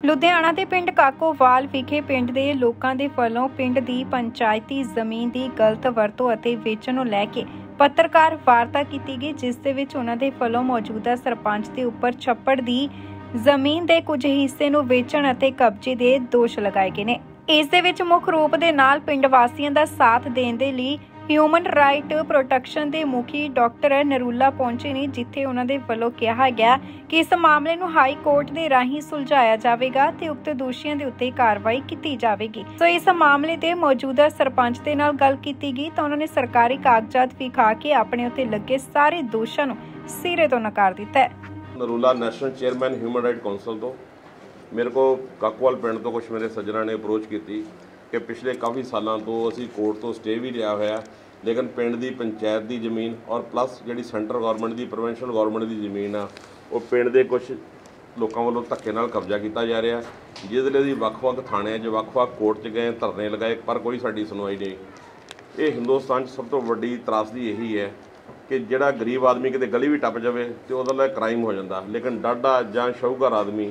ਲੁਧਿਆਣਾ ਦੇ ਪਿੰਡ ਕਾਕੋਵਾਲ ਵਿਖੇ ਪਿੰਡ ਦੇ ਲੋਕਾਂ ਦੇ ਵੱਲੋਂ ਪਿੰਡ ਦੀ ਪੰਚਾਇਤੀ ਜ਼ਮੀਨ ਦੀ ਗਲਤ ਵਰਤੋਂ ਅਤੇ ਵੇਚਣ ਨੂੰ ਲੈ ਕੇ ਪੱਤਰਕਾਰ ਵਾਰਤਾ ਕੀਤੀ ਗਈ, ਜਿਸ ਦੇ ਵਿੱਚ ਉਹਨਾਂ ਦੇ ਵੱਲੋਂ ਮੌਜੂਦਾ ਸਰਪੰਚ ਦੇ ਉੱਪਰ ਛੱਪੜ ਦੀ ਜ਼ਮੀਨ ਦੇ ਕੁਝ ਹਿੱਸੇ ਨੂੰ ਵੇਚਣ ਅਤੇ ਕਬਜ਼ੇ ਦੇ ਦੋਸ਼ ਲਗਾਏ ਗਏ ਨੇ। ਇਸ ਦੇ ਵਿੱਚ ਮੁੱਖ ਰੂਪ ਦੇ ਨਾਲ ਪਿੰਡ ਵਾਸੀਆਂ ਦਾ ਸਾਥ ਦੇਣ ਦੇ ਲਈ ਹਿਊਮਨ ਰਾਈਟ ਪ੍ਰੋਟੈਕਸ਼ਨ ਦੇ ਮੁਖੀ ਡਾਕਟਰ ਨਰੂਲਾ ਪਹੁੰਚੇ ਨੇ, ਜਿੱਥੇ ਉਹਨਾਂ ਦੇ ਵੱਲੋਂ ਕਿਹਾ ਗਿਆ ਕਿ ਇਸ ਮਾਮਲੇ ਨੂੰ ਹਾਈ ਕੋਰਟ ਦੇ ਰਾਹੀਂ ਸੁਲਝਾਇਆ ਜਾਵੇਗਾ ਤੇ ਉਕਤ ਦੋਸ਼ੀਆਂ ਦੇ ਉੱਤੇ ਕਾਰਵਾਈ ਕੀਤੀ ਜਾਵੇਗੀ। ਸੋ ਇਸ ਮਾਮਲੇ ਤੇ ਮੌਜੂਦਾ ਸਰਪੰਚ ਦੇ ਨਾਲ ਗੱਲ ਕੀਤੀ ਗਈ ਤਾਂ ਉਹਨਾਂ ਨੇ ਸਰਕਾਰੀ ਕਾਗਜ਼ਾਤ ਵਿਖਾ ਕੇ ਆਪਣੇ ਉੱਤੇ ਲੱਗੇ ਸਾਰੇ ਦੋਸ਼ਾਂ ਨੂੰ ਸਿਰੇ ਤੋਂ ਨਕਾਰ ਦਿੱਤਾ ਹੈ। Narula national chairman human right council ਤੋਂ ਮੇਰੇ को काकोवाल पिंड तो कुछ मेरे सज्जना ने अप्रोच की कि पिछले काफ़ी सालों तो असी कोर्ट तो स्टे भी लिया होया, लेकिन पिंड की पंचायत की जमीन और प्लस जी सेंट्रल गौरमेंट की प्रोविंशियल गौरमेंट की जमीन आ वो पिंड के कुछ लोगों वालों धक्के नाल कब्जा किया जा रहा, जिस लिए वक्-वक् थाणियां 'च वक्-वक् कोर्ट 'च गए, धरने लगाए, पर कोई साडी सुनवाई नहीं। ये हिंदुस्तान सब तो वड्डी त्रासदी यही है कि जिहड़ा गरीब आदमी किते गली भी टप जाए तो उहदा ला क्राइम हो जाता, लेकिन डाढा जां शाहूकार आदमी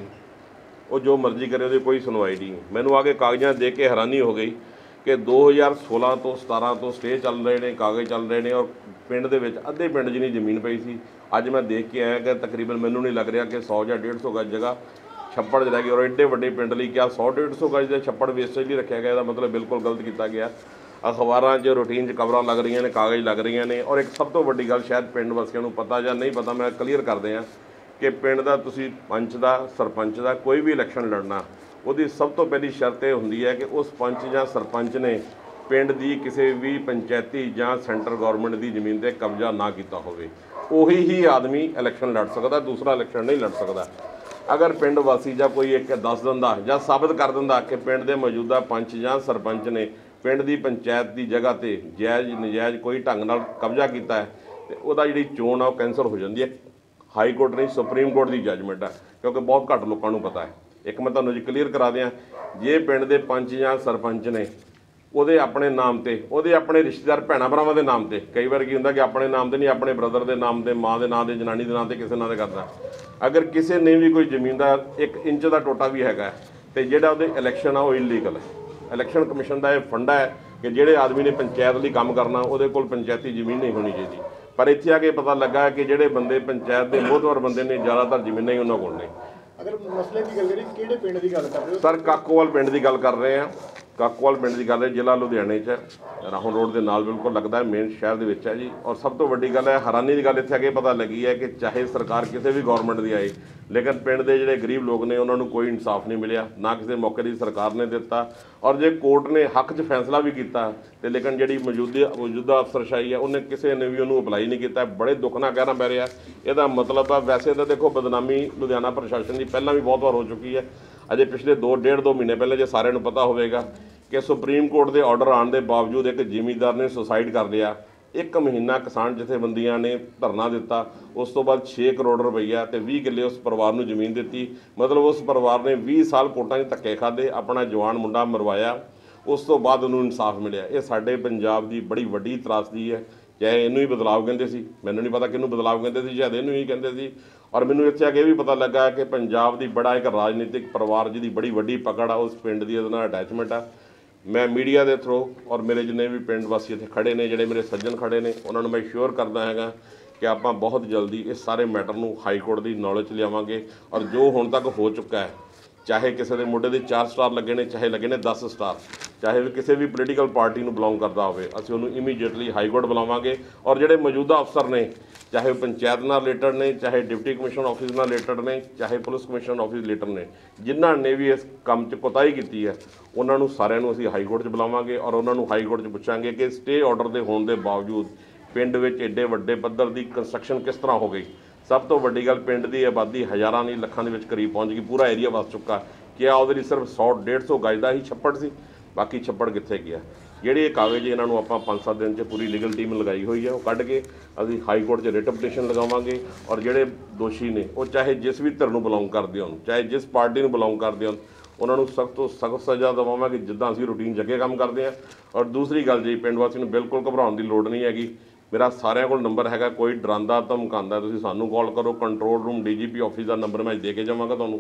वो जो मर्जी करे उसकी कोई सुनवाई नहीं। मैनू आगे कागजात देख के हैरानी हो गई कि 2016 तो 17 तो स्टे चल रहे हैं, कागज़ चल रहे हैं और पिंड दे विच अद्धे पिंड जिन्नी जमीन पई सी। अज मैं देख के आया कि तकरीबन मैनू नहीं लग रहा कि 100 या 150 गज जगह छप्पड़ च रह गई, और एडे वड्डे पिंड लई क्या 100-150 गज का छप्पड़ वेस्टेज नहीं रखा गया, मतलब बिल्कुल गलत किया गया। अखबारां 'च रूटीन 'च खबरां लग रही ने, कागज़ लग रही ने, और एक सब तो वड्डी गल शायद पिंड वासियों नूं पता या नहीं पता, मैं क्लीयर कर दें कि पिंड का तुसीं पंच का सरपंच का कोई भी इलैक्शन लड़ना उसकी सब तो पहली शर्त यह होंदी है कि उस पंच या सरपंच ने पिंड की किसी भी पंचायती या सेंट्रल गौरमेंट की जमीन पर कब्जा ना किया होवे, उही ही आदमी इलैक्शन लड़ सकता, दूसरा इलैक्शन नहीं लड़ सकता। अगर पिंड वासी या कोई एक दस दिंदा या साबित कर दिंदा कि पिंड के मौजूदा पंच या सरपंच ने पिंड की पंचायत की जगह पर जायज़ नजायज़ कोई ढंग नाल कब्जा किया है तो वह जी चोण आ कैंसल हो जाती है। हाई कोर्ट नहीं सुप्रीम कोर्ट की जजमेंट है, क्योंकि बहुत घट लोगों को पता है। एक मैं तुहानूं जी क्लीयर करा दियां, जे पिंड के पंच या सरपंच ने ਉਹਦੇ ਆਪਣੇ ਨਾਮ ਤੇ, ਉਹਦੇ ਆਪਣੇ ਰਿਸ਼ਤੇਦਾਰ ਭੈਣਾਂ ਭਰਾਵਾਂ ਦੇ ਨਾਮ ਤੇ, ਕਈ ਵਾਰ ਕੀ ਹੁੰਦਾ ਕਿ ਆਪਣੇ ਨਾਮ ਤੇ ਨਹੀਂ, ਆਪਣੇ ਬ੍ਰਦਰ ਦੇ ਨਾਮ ਤੇ, ਮਾਂ ਦੇ ਨਾਮ ਤੇ, ਜਨਾਨੀ ਦੇ ਨਾਮ ਤੇ, ਕਿਸੇ ਨਾਂ ਤੇ ਕਰਦਾ। ਅਗਰ ਕਿਸੇ ਨੇ ਵੀ ਕੋਈ ਜ਼ਮੀਨ ਦਾ 1 ਇੰਚ ਦਾ ਟੋਟਾ ਵੀ ਹੈਗਾ ਤੇ ਜਿਹੜਾ ਉਹਦੇ ਇਲੈਕਸ਼ਨ ਆ ਉਹ ਇਲੀਗਲ ਹੈ। ਇਲੈਕਸ਼ਨ ਕਮਿਸ਼ਨ ਦਾ ਇਹ ਫੰਡਾ ਹੈ ਕਿ ਜਿਹੜੇ ਆਦਮੀ ਨੇ ਪੰਚਾਇਤ ਲਈ ਕੰਮ ਕਰਨਾ ਉਹਦੇ ਕੋਲ ਪੰਚਾਇਤੀ ਜ਼ਮੀਨ ਨਹੀਂ ਹੋਣੀ ਚਾਹੀਦੀ। पर इत्थे आके पता लगा कि जिहड़े बंदे पंचायत के मोहतवर बंदे ने ज़्यादातर जमीन ही उन्होंने कोल ने। अगर मसले की गल करें किहड़े पिंड की गल कर रहे हो सर? काकोवाल पिंड की गल कर रहे हैं, काकोवाल पिंड की गल है, जिला लुधियाने च राहों रोड के नाल बिल्कुल लगता है, मेन शहर के विच है जी। और सब तो वड्डी गल है, हैरानी की गल इत्थे आके पता लगी है कि चाहे सरकार किसी भी गौरमेंट की आई, लेकिन पिंड के जिहड़े गरीब लोग ने उन्होंने कोई इंसाफ नहीं मिलिया, ना किसी मौके की सरकार ने दिता। और जे कोर्ट ने हक च फैसला भी किया तो लेकिन जी मौजूदा अफसरशाही है उन्हें किसी ने भी उन्होंने अप्लाई नहीं किया। बड़े दुख नाल कहना पै रहा, यदा मतलब है वैसे तो देखो बदनामी लुधियाना प्रशासन की पहला भी बहुत बार हो चुकी है। अजे पिछले 2-1.5-2 महीने पहले जो सारे पता होगा कि सुप्रीम कोर्ट के ऑर्डर आने के बावजूद एक जिमीदार ने सुसाइड कर लिया। 1 महीना किसान जथेबंदियां ने धरना दिता, उस तो बाद 6 करोड़ रुपया तो 20 किले उस परिवार को जमीन दी। मतलब उस परिवार ने 20 साल कोर्टां 'च धक्के खाधे, अपना जवान मुंडा मरवाया, उस तो बाद उन्होंने इंसाफ मिले। ये साडे पंजाब की बड़ी वड्डी त्रासदी है। चाहे इनू ही बदलाव कहते सी, मैनू नहीं पता किनू बदलाव कहते सी, शायद इनू ही कहते सी। और मैनू इत्थे आके भी पता लगा कि पंजाब की बड़ा एक राजनीतिक परिवार जिहदी बड़ी वड्डी पकड़ आ उस पिंड की उहदे नाल अटैचमेंट आ। मैं मीडिया के थ्रू और मेरे जिन्ने भी पिंड वासी इत्थे खड़े ने, जिहड़े मेरे सज्जन खड़े ने, उन्होंने मैं श्योर करदा हैगा कि आपां बहुत जल्दी इस सारे मैटर नूं हाई कोर्ट की नॉलेज लियावांगे। और जो हुण तक हो चुका है, चाहे किसी के मुंडे के 4 स्टार लगे ने, चाहे लगे ने 10 स्टार, चाहे भी किसी भी पोलीटिकल पार्टी को बिलोंग करता हो, असीं उहनूं इमीडिएटली हाई कोर्ट बुलावांगे। और जिहड़े मौजूदा अफसर ने, चाहे पंचायत नाल रिलेटेड ने, चाहे डिप्टी कमिश्नर ऑफिस नाल रिलेटेड ने, चाहे पुलिस कमिश्नर ऑफिस रिलेटेड ने, जिन्हां ने भी इस काम च कोताही कीती है, उन्हां नूं सारिआं नूं असीं हाई कोर्ट च बुलावांगे। और उन्हां नूं हाई कोर्ट च पुछांगे कि स्टे ऑर्डर के होने के बावजूद पिंड विच एडे वड्डे पद्धर की कंस्ट्रक्शन किस तरह हो गई। सब तो वड्डी गल, पिंड की आबादी हज़ारां नहीं लखां दे विच करीब पहुँच गई, पूरा एरिया वस चुका। क्या वो सिर्फ 100-150 गज का ही छप्पड़ सी, बाकी छप्पड़ कित्थे गया? ਜਿਹੜੇ ਕਾਗਜ਼ ਇਹਨਾਂ ਨੂੰ ਆਪਾਂ 5-7 दिन 'ਚ पूरी लीगल टीम लगाई हुई है, वो कढ़ के ਅਸੀਂ हाई कोर्ट 'ਚ रिट पटीशन लगावांगे। और ਜਿਹੜੇ दोषी ने वो चाहे जिस भी ਧਿਰ ਨੂੰ ਬਿਲੋਂਗ ਕਰਦੇ ਹੋਣ, ਚਾहे जिस पार्टी ਨੂੰ ਬਿਲੋਂਗ ਕਰਦੇ ਹੋਣ, ਉਹਨਾਂ ਨੂੰ सख्त ਤੋਂ सख्त सज़ा ਦਵਾਵਾਂਗੇ ਜਿੱਦਾਂ ਅਸੀਂ रूटीन जगे काम करते हैं। और दूसरी गल जी, पिंड वासी ਨੂੰ बिल्कुल घबराउण ਦੀ ਲੋੜ नहीं हैगी। मेरा सारिਆਂ ਕੋਲ नंबर हैगा, कोई डरांदा धमकांदा तुसीं सानूं कॉल करो। कंट्रोल रूम DGP ऑफिस का नंबर मैं दे के जावांगा ਤੁਹਾਨੂੰ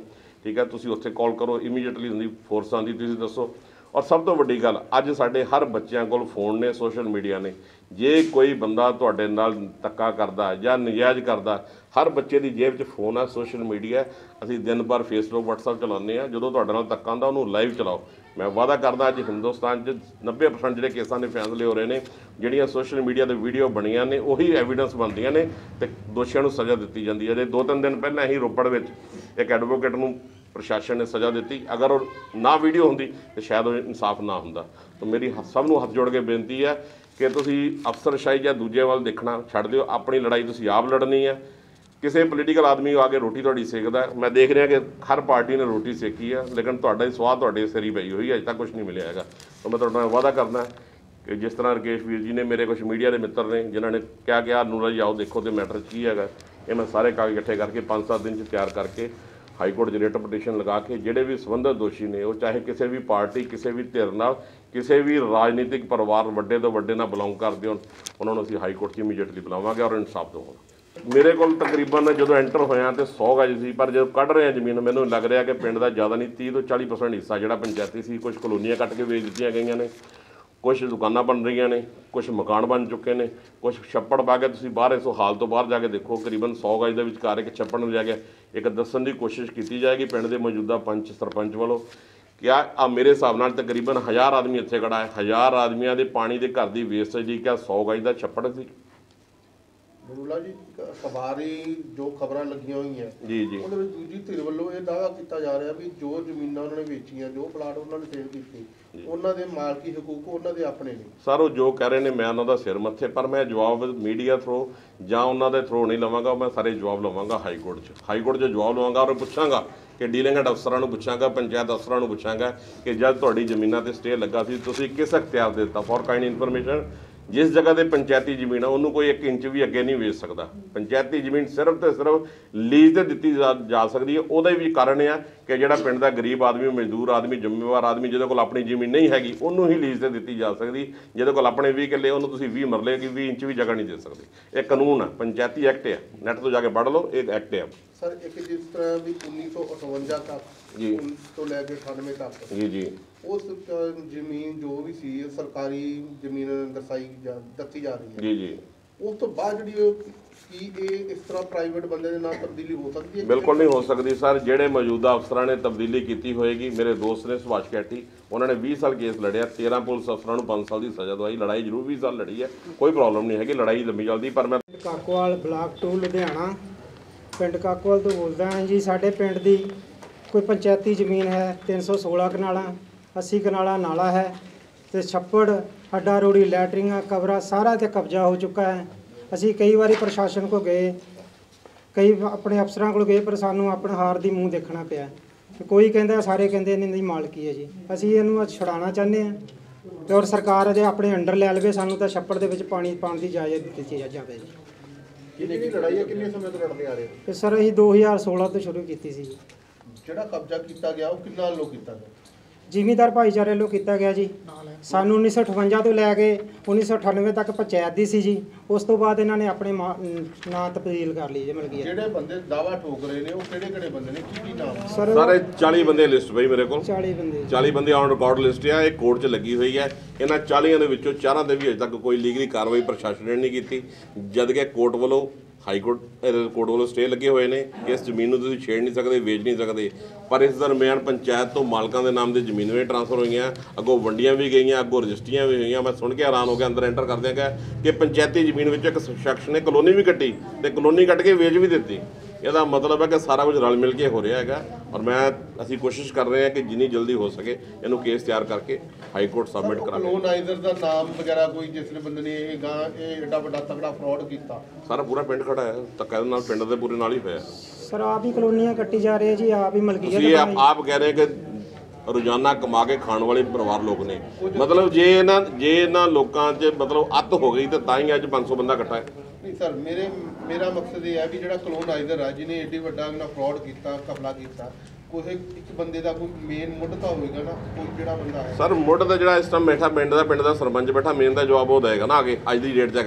ठीक है, तुसीं उत्थे कॉल करो, इमीडिएटली उनकी फोर्स आती, तुसीं दसो। और सब तो वड्डी गल अज साडे हर बच्चों कोल फोन ने, सोशल मीडिया ने। जे कोई बंदा तुहाडे नाल धक्का करदा जां नजायज़ करदा, हर बच्चे की जेब च फोन है, सोशल मीडिया है। असीं दिन भर फेसबुक व्हाट्सएप चलाउने आ, जदों तुहाडे नाल धक्का आंदा उहनूं लाइव चलाओ। मैं वादा करदा अज हिंदुस्तान 90% जिहड़े केसां दे फैसले हो रहे हैं, जिहड़ियां सोशल मीडिया ते वीडियो बणीਆਂ ने उही एविडेंस बनदियां ने ते दोषियों नूं सज़ा दित्ती जांदी है। जे 2-3 दिन पहलां ही रोपड़ विच एक एडवोकेट नूं प्रशासन ने सज़ा दी, अगर वो ना वीडियो होंदी तो शायद वो इंसाफ ना होंदा। तो मेरी सब नूं हथ जोड़ के बेनती है कि तुसीं अफसरशाही या दूजे वाल देखना छड्ड दिओ, अपनी लड़ाई तुसीं आप लड़नी है। किसी पोलीटिकल आदमी आके रोटी तुहाडी सेकदा, मैं देख रहा कि हर पार्टी ने रोटी सेकी है, लेकिन तुहाडा स्वाद तुहाडे सिर ही पई हुई है, अज तक कुछ नहीं मिलिया हैगा। तो मैं तुहाडे नाल वादा करना कि जिस तरह राकेश वीर जी ने, मेरे कुछ मीडिया के मित्र ने जिन्होंने क्या कि नूरा जी आओ देखो तो मैटर की है, ये मैं सारे कागज इकट्ठे करके 5-7 दिन तैयार करके हाई कोर्ट च रिट पटीशन लगा के जिहड़े भी संबंधित दोषी ने, वो चाहे किसी भी पार्टी, किसी भी धिर नाल, किसी भी राजनीतिक परिवार वड्डे तो वड्डे नाल बिलोंग करते हो, उन्होंने असीं हाई कोर्ट च इमीडिएटली बुलावांगे और इंसाफ देवांगे। मेरे को तकरीबन जो एंटर होया तो 100 गज सी, पर जो कढ़ रहे हैं जमीन, मैंने लग रहा कि पिंड का ज़्यादा नहीं 30 ਤੋਂ 40% हिस्सा जो पंचायती सी, कुछ कलोनियां कट के बेच दित्तियां गईयां ने, कुछ दुकानां बन रही ने, कुछ मकान बन चुके हैं, कुछ छप्पड़ पा के तुसीं बाहर इस हाल तो बाहर जाके देखो, करीबन 100 गज के विचकार एक छप्पड़ में जाके एक दसन की कोशिश की जाएगी पिंड के मौजूदा पंच सरपंच वालों। क्या आ मेरे हिसाब नाल तकरीबन 1000 आदमी इत्थे खड़ा है, 1000 आदमियों के पानी के घर की वेस्टेज की क्या 100 गज का छप्पड़ सी? ਬਰੂਲਾ ਜੀ ਅਖਬਾਰੀ ਜੋ ਖਬਰਾਂ ਲੱਗੀਆਂ ਹੋਈਆਂ ਜੀ ਜੀ, ਉਹਦੇ ਵਿੱਚ ਦੂਜੀ ਧਿਰ ਵੱਲੋਂ ਇਹ ਦਾਅਵਾ ਕੀਤਾ ਜਾ ਰਿਹਾ ਵੀ ਜੋ ਜ਼ਮੀਨਾਂ ਉਹਨਾਂ ਨੇ ਵੇਚੀਆਂ, ਜੋ ਪਲਾਟ ਉਹਨਾਂ ਨੇ ਸੇਲ ਕੀਤੇ, ਉਹਨਾਂ ਦੇ ਮਾਲਕੀ ਹਕੂਕ ਉਹਨਾਂ ਦੇ ਆਪਣੇ ਨੇ। ਸਰ ਉਹ ਜੋ ਕਹਿ ਰਹੇ ਨੇ ਮੈਂ ਉਹਨਾਂ ਦਾ ਸਿਰ ਮੱਥੇ, ਪਰ ਮੈਂ ਜਵਾਬ ਮੀਡੀਆ ਥਰੂ ਜਾਂ ਉਹਨਾਂ ਦੇ ਥਰੂ ਨਹੀਂ ਲਵਾਂਗਾ, ਮੈਂ ਸਾਰੇ ਜਵਾਬ ਲਵਾਂਗਾ ਹਾਈ ਕੋਰਟ 'ਚ। ਹਾਈ ਕੋਰਟ 'ਚ ਜਵਾਬ ਲਵਾਂਗਾ ਔਰ ਪੁੱਛਾਂਗਾ ਕਿ ਡੀਲਿੰਗ ਐਂਡ ਅਫਸਰਾਂ ਨੂੰ ਪੁੱਛਾਂਗਾ, ਪੰਚਾਇਤ ਅਫਸਰਾਂ ਨੂੰ ਪੁੱਛਾਂਗਾ ਕਿ ਜਦ ਤੁਹਾਡੀ ਜ਼ਮੀਨਾਂ ਤੇ ਸਟੇ ਲੱਗਾ ਸੀ ਤੁਸੀਂ ਕਿਸ ਅਖਤਿਆਰ ਦੇ ਦਿੱਤਾ। ਫॉर काइंड इन्फॉर्मेशन, जिस जगह ते पंचायती जमीन है उन्होंने कोई 1 इंच भी अगे नहीं बेच सकता। पंचायती जमीन सिर्फ तो सिर्फ लीज से दी जा सकती है। ਉਹਦਾ भी कारण है कि ਜਿਹੜਾ ਪਿੰਡ ਦਾ ਗਰੀਬ ਆਦਮੀ, ਮਜ਼ਦੂਰ ਆਦਮੀ, ਜ਼ਿੰਮੇਵਾਰ ਆਦਮੀ ਜਿਹਦੇ ਕੋਲ ਆਪਣੀ ਜ਼ਮੀਨ ਨਹੀਂ ਹੈਗੀ, ਉਹਨੂੰ ਹੀ ਲੀਜ਼ ਤੇ ਦਿੱਤੀ ਜਾ ਸਕਦੀ। ਜਿਹਦੇ ਕੋਲ ਆਪਣੇ 20 ਕਿੱਲੇ, ਉਹਨੂੰ ਤੁਸੀਂ 20 ਮਰਲੇ की 20 ਇੰਚ ਵੀ ਜਗ੍ਹਾ ਨਹੀਂ ਦੇ ਸਕਦੇ। ਇਹ ਕਾਨੂੰਨ ਹੈ, ਪੰਚਾਇਤੀ ਐਕਟ ਹੈ, ਨੈਟ ਤੋਂ ਜਾ ਕੇ ਪੜ੍ਹ ਲਓ, ਇਹ ਐਕਟ ਹੈ। ਸਰ ਇੱਕ ਜਿਸ ਤਰ੍ਹਾਂ ਵੀ 1958 ਤੱਕ ਜੀ ਤੋਂ ਲੈ ਕੇ 98 ਤੱਕ ਜੀ ਜੀ ਉਸ ਜ਼ਮੀਨ ਜੋ ਵੀ ਸੀ ਸਰਕਾਰੀ ਜ਼ਮੀਨ ਦੱਸੀ ਜਾ ਰਹੀ ਹੈ ਜੀ ਜੀ, ਉਸ ਤੋਂ ਬਾਅਦ ਜਿਹੜੀ ਕੀ ਇਹ ਇਸ ਤਰ੍ਹਾਂ ਪ੍ਰਾਈਵੇਟ ਬੰਦੇ ਦੇ ਨਾਲ ਤਬਦੀਲੀ ਹੋ ਸਕਦੀ ਹੈ? ਬਿਲਕੁਲ ਨਹੀਂ ਹੋ ਸਕਦੀ ਸਰ। ਜਿਹੜੇ ਮੌਜੂਦਾ ਅਫਸਰਾਂ ਨੇ ਤਬਦੀਲੀ ਕੀਤੀ ਹੋਏਗੀ, ਮੇਰੇ ਦੋਸਤ ਨੇ ਸੁਭਾਸ਼ ਕੈਟੀ, ਉਹਨਾਂ ਨੇ 20 ਸਾਲ ਕੇਸ ਲੜਿਆ, 13 ਪੁਲਿਸ ਅਫਸਰਾਂ ਨੂੰ 5 ਸਾਲ ਦੀ ਸਜ਼ਾ ਦਵਾਈ। ਲੜਾਈ ਜ਼ਰੂਰ 20 ਸਾਲ ਲੜੀ ਹੈ, ਕੋਈ ਪ੍ਰੋਬਲਮ ਨਹੀਂ ਹੈਗੀ, ਲੜਾਈ ਲੰਬੀ ਚੱਲਦੀ। ਪਰ ਮੈਂ ਕਾਕੋਵਾਲ ਬਲਾਕ 2 ਲੁਧਿਆਣਾ, ਪਿੰਡ ਕਾਕੋਵਾਲ ਤੋਂ ਬੋਲਦਾ ਹਾਂ ਜੀ। ਸਾਡੇ ਪਿੰਡ ਦੀ ਕੋਈ ਪੰਚਾਇਤੀ ਜ਼ਮੀਨ ਹੈ 316 ਕਨਾਲਾਂ, 80 ਕਨਾਲਾਂ ਨਾਲਾ ਹੈ ਤੇ ਛੱਪੜ, ਹੱਡਾ ਰੋੜੀ, ਲੈਟਰਿੰਗਾਂ, ਕਬਰਾਂ ਸਾਰਾ ਤੇ ਕਬਜ਼ਾ ਹੋ ਚੁੱਕਾ ਹੈ। ਅਸੀਂ ਕਈ ਵਾਰੀ ਪ੍ਰਸ਼ਾਸਨ ਕੋ ਗਏ, ਕਈ ਆਪਣੇ ਅਫਸਰਾਂ ਕੋਲ ਗਏ, ਪਰ ਸਾਨੂੰ ਆਪਣਾ ਹਾਰ ਦੀ ਮੂੰਹ ਦੇਖਣਾ ਪਿਆ। ਕੋਈ ਕਹਿੰਦਾ, ਸਾਰੇ ਕਹਿੰਦੇ ਇਹਨਾਂ ਦੀ ਮਾਲਕੀ ਹੈ ਜੀ। ਅਸੀਂ ਇਹਨੂੰ ਛੁਡਾਉਣਾ ਚਾਹੁੰਦੇ ਹਾਂ ਤੇ ਔਰ ਸਰਕਾਰ ਅਜੇ ਆਪਣੇ ਅੰਡਰ ਲੈ ਲਵੇ, ਸਾਨੂੰ ਤਾਂ ਛੱਪੜ ਦੇ ਵਿੱਚ ਪਾਣੀ ਪਾਉਣ ਦੀ ਇਜਾਜ਼ਤ ਦਿੱਤੀ ਜਾਵੇ ਜੀ। ਕਿੰਨੀ ਕੀ ਲੜਾਈ ਹੈ, ਕਿੰਨੇ ਸਮੇਂ ਤੋਂ ਲੜਦੇ ਆ ਰਹੇ ਹੋ? ਤੇ ਸਰ ਅਸੀਂ 2016 ਤੋਂ ਸ਼ੁਰੂ ਕੀਤੀ ਸੀ। ਜਿਹੜਾ ਕਬਜ਼ਾ ਕੀਤਾ ਗਿਆ ਉਹ ਕਿੰਨਾ ਲੋਕ ਕੀਤਾ ਗਿਆ? ਜ਼ਿਮੀਂਦਾਰ ਭਾਈਚਾਰੇ ਵੱਲੋਂ ਕੀਤਾ ਗਿਆ ਜੀ। ਸਾਨੂੰ 1958 ਤੋਂ ਲੈ ਕੇ 1998 ਤੱਕ ਪੰਚਾਇਤ ਦੀ ਸੀ ਜੀ। ਉਸ ਤੋਂ ਬਾਅਦ ਇਹਨਾਂ ਨੇ ਆਪਣੇ ਨਾਂ ਤਬਦੀਲ ਕਰ ਲਈ ਜੀ, ਮਿਲ ਗਈ। ਜਿਹੜੇ ਬੰਦੇ ਦਾਵਾ ਠੋਕ ਰਹੇ ਨੇ ਉਹ ਕਿਹੜੇ ਕਿਹੜੇ ਬੰਦੇ ਨੇ, ਕੀ ਨਾਮ? ਸਰ ਸਾਰੇ 40 ਬੰਦੇ ਲਿਸਟ ਪਈ ਮੇਰੇ ਕੋਲ, 40 ਬੰਦੇ 40 ਬੰਦੇ ਔਨ ਰਿਕਾਰਡ ਲਿਸਟ ਆ, ਇਹ ਕੋਰਟ 'ਚ ਲੱਗੀ ਹੋਈ ਹੈ। ਇਹਨਾਂ 40 ਦੇ ਵਿੱਚੋਂ 4 ਤੇ ਵੀ ਅਜੇ ਤੱਕ ਕੋਈ ਲੀਗਲੀ ਕਾਰਵਾਈ ਪ੍ਰਸ਼ਾਸਨ ਨੇ ਨਹੀਂ ਕੀਤੀ, ਜਦ ਕਿ ਕੋਰਟ ਵੱਲੋਂ ਹਾਈ ਕੋਰਟ ਵੱਲੋਂ ਸਟੇ ਲੱਗੇ ਹੋਏ ਨੇ ਕਿ ਇਸ ਜ਼ਮੀਨ ਨੂੰ ਤੁਸੀਂ ਛੇੜ ਨਹੀਂ ਸਕਦੇ, ਵੇਚ ਨਹੀਂ ਸਕਦੇ। ਪਰ ਇਸ ਦਰਮਿਆਨ ਪੰਚਾਇਤ ਤੋਂ ਮਾਲਕਾਂ ਦੇ ਨਾਮ ਦੇ ਜ਼ਮੀਨ ਵੀ ਟ੍ਰਾਂਸਫਰ ਹੋਈਆਂ, ਅੱਗੋਂ ਵੰਡੀਆਂ ਵੀ ਗਈਆਂ, ਅੱਗੋਂ ਰਜਿਸਟਰੀਆਂ ਵੀ ਹੋਈਆਂ। ਮੈਂ ਸੁਣ ਕੇ ਹੈਰਾਨ ਹੋ ਗਿਆ ਅੰਦਰ ਐਂਟਰ ਕਰਦਿਆਂ ਕਿ ਪੰਚਾਇਤੀ ਜ਼ਮੀਨ ਵਿੱਚ ਇੱਕ ਸ਼ਖਸ ਨੇ ਕਲੋਨੀ ਵੀ ਕੱਟੀ ਤੇ ਕਲੋਨੀ ਕੱਟ ਕੇ ਵੇਚ ਵੀ ਦਿੱਤੀ। ਇਹਦਾ ਮਤਲਬ ਹੈ ਕਿ ਸਾਰਾ ਕੁਝ ਰਲ ਮਿਲ ਕੇ ਹੋ ਰਿਹਾ ਹੈਗਾ। ਔਰ ਅਸੀਂ ਕੋਸ਼ਿਸ਼ ਕਰ ਰਹੇ ਹਾਂ ਕਿ ਜਿੰਨੀ ਜਲਦੀ ਹੋ ਸਕੇ ਇਹਨੂੰ ਕੇਸ ਤਿਆਰ ਕਰਕੇ ਹਾਈ ਕੋਰਟ ਸਬਮਿਟ ਕਰਾਂਗੇ। ਕਲੋਨਾਈਜ਼ਰ ਦਾ ਨਾਮ ਵਗੈਰਾ ਕੋਈ ਜਿਸ ਬੰਦੇ ਨੇ ਇਹ ਐਡਾ ਵੱਡਾ ਤਕੜਾ ਫਰਾਡ ਕੀਤਾ? ਸਾਰਾ ਪੂਰਾ ਪਿੰਡ ਖੜਾ ਹੈ, ਧੱਕਾ ਦੇ ਨਾਲ ਪਿੰਡ ਦੇ ਪੂਰੇ ਨਾਲ ਹੀ ਹੋਇਆ। ਸਰ ਆਪ ਹੀ ਕਲੋਨੀਆਂ ਕੱਟੀ ਜਾ ਰਹੇ ਜੀ, ਆਪ ਹੀ ਮਲਕੀਅਤ। ਤੁਸੀਂ ਆਪ ਕਹਿ ਰਹੇ ਕਿ ਰੋਜ਼ਾਨਾ ਕਮਾ ਕੇ ਖਾਣ ਵਾਲੇ ਪਰਿਵਾਰ ਲੋਕ ਨੇ। ਮਤਲਬ ਜੇ ਇਹਨਾਂ ਲੋਕਾਂ 'ਚ ਮਤਲਬ ਅੱਤ ਹੋ ਗਈ ਤਾਂ ਹੀ ਅੱਜ 500 ਬੰਦਾ ਇਕੱਠਾ ਹੈ। ਨਹੀਂ ਸਰ, ਮੇਰਾ ਮਕਸਦ ਇਹ ਹੈ ਵੀ ਜਿਹੜਾ ਕਲੋਨਾਈਜ਼ਰ ਹੈ ਜਿਹਨੇ ਏਡੀ ਵੱਡਾ ਫਰਾਡ ਕੀਤਾ, ਘਪਲਾ ਕੀਤਾ, ਕੋਈ ਇੱਕ ਬੰਦੇ ਦਾ ਕੋਈ ਮੇਨ ਮੁੱਢ ਤਾਂ ਹੋਵੇਗਾ ਨਾ, ਕੋਈ ਜਿਹੜਾ ਬੰਦਾ ਹੈ। ਸਰ ਮੁੱਢ ਦਾ ਜਿਹੜਾ ਇਸ ਟਾਈਮ ਬੈਠਾ ਪਿੰਡ ਦਾ ਸਰਪੰਚ ਬੈਠਾ, ਮੇਨ ਦਾ ਜਵਾਬ ਉਹ ਦੇਗਾ ਨਾ ਅੱਗੇ ਅੱਜ ਦੀ ਡੇਟ 'ਚ ਹੈਗਾ।